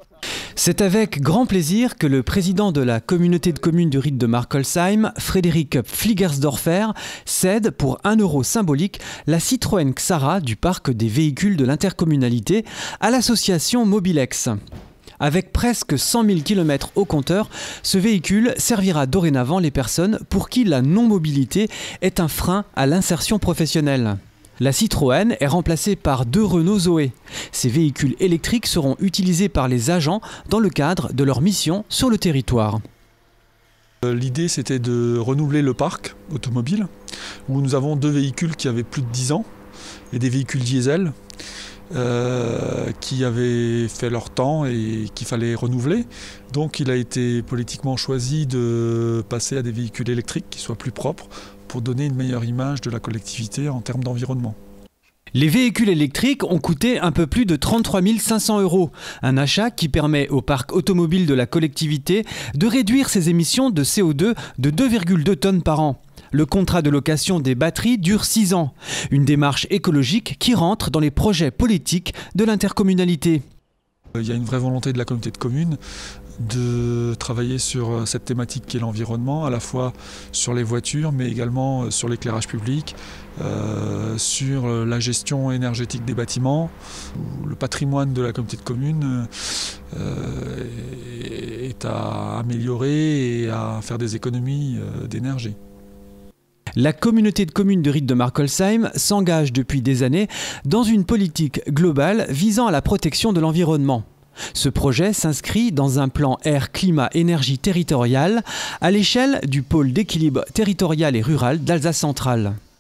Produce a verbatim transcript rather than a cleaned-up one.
C'est avec grand plaisir que le président de la communauté de communes du Ried de Markolsheim, Frédéric Pfligersdorfer, cède pour un euro symbolique la Citroën Xara du parc des véhicules de l'intercommunalité à l'association Mobilex. Avec presque cent mille kilomètres au compteur, ce véhicule servira dorénavant les personnes pour qui la non-mobilité est un frein à l'insertion professionnelle. La Citroën est remplacée par deux Renault Zoé. Ces véhicules électriques seront utilisés par les agents dans le cadre de leur mission sur le territoire. L'idée, c'était de renouveler le parc automobile, où nous avons deux véhicules qui avaient plus de dix ans, et des véhicules diesel euh, qui avaient fait leur temps et qu'il fallait renouveler. Donc il a été politiquement choisi de passer à des véhicules électriques qui soient plus propres, pour donner une meilleure image de la collectivité en termes d'environnement. Les véhicules électriques ont coûté un peu plus de trente-trois mille cinq cents euros, un achat qui permet au parc automobile de la collectivité de réduire ses émissions de C O deux de deux virgule deux tonnes par an. Le contrat de location des batteries dure six ans, une démarche écologique qui rentre dans les projets politiques de l'intercommunalité. Il y a une vraie volonté de la communauté de communes de travailler sur cette thématique qui est l'environnement, à la fois sur les voitures, mais également sur l'éclairage public, euh, sur la gestion énergétique des bâtiments. Le patrimoine de la communauté de communes euh, est à améliorer et à faire des économies d'énergie. La communauté de communes du Ried de Markolsheim s'engage depuis des années dans une politique globale visant à la protection de l'environnement. Ce projet s'inscrit dans un plan air-climat-énergie territorial à l'échelle du pôle d'équilibre territorial et rural d'Alsace centrale.